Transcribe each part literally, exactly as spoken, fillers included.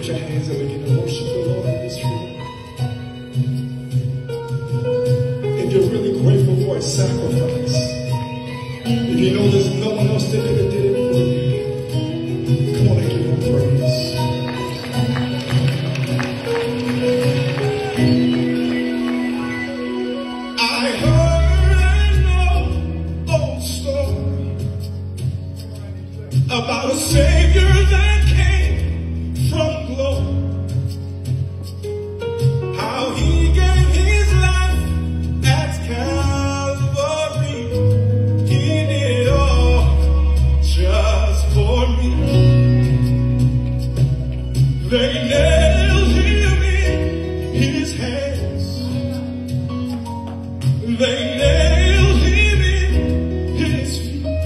your hands and begin to worship the Lord in this room. If you're really grateful for his sacrifice, if you know there's no one else that could have did it for you, come on and give him praise. I heard an old story about a Savior that came from glory. How he gave his life at Calvary. He did it all just for me. They nailed him in his hands. They nailed him in his feet.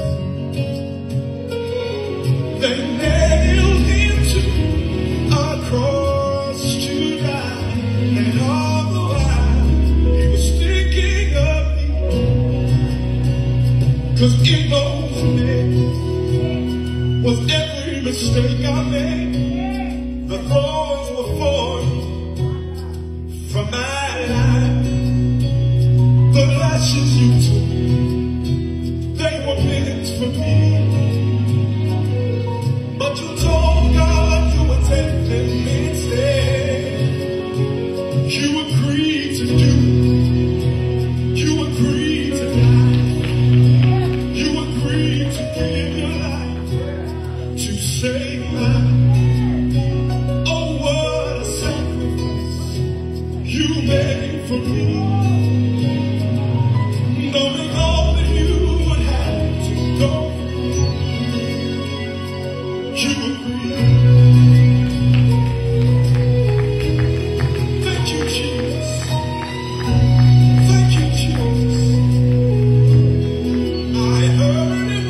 They nailed him to a cross to die. And all the while he was thinking of me. 'Cause in those days was every mistake I made. The thorns were falling from my life. The lashes you took, they were meant for me. But you told God you would take them instead. You agreed to do, you agreed to die. You agreed to give your life to save mine. Oh, what a sacrifice you made for me. Knowing all that you would have to go through, you agreed. Thank you, Jesus. Thank you, Jesus. I heard an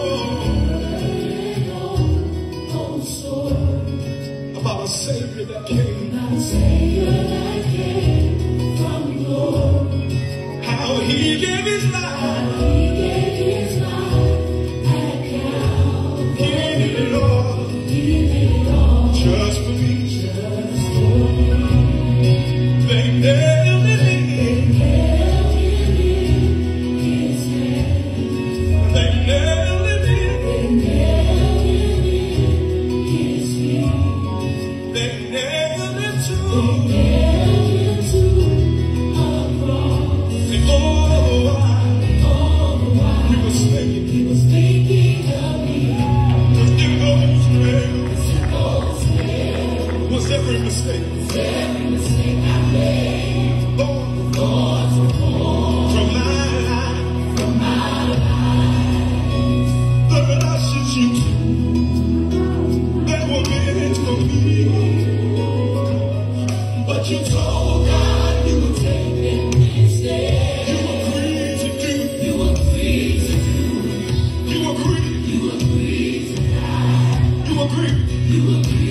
old, old story about a Savior that came, about a Savior that came from glory. How he gave his life, how he gave his life at Calvary. He did it all, he did it all just for me, just for me. They nailed him in, they nailed him in his hands. They nailed him in, they nailed him in his feet. They nailed him to, they nailed him to a cross. And all the while, all the while he was thinking, he was thinking of me. 'Cause in those days, in those days was every mistake, was every mistake I made. Lord, Lord, from my life, from my life. The lashes you took, they were meant for me. But you told God you would take them instead. You agreed to do, you agreed to do, you agreed, you agreed to die. You agreed, you agreed.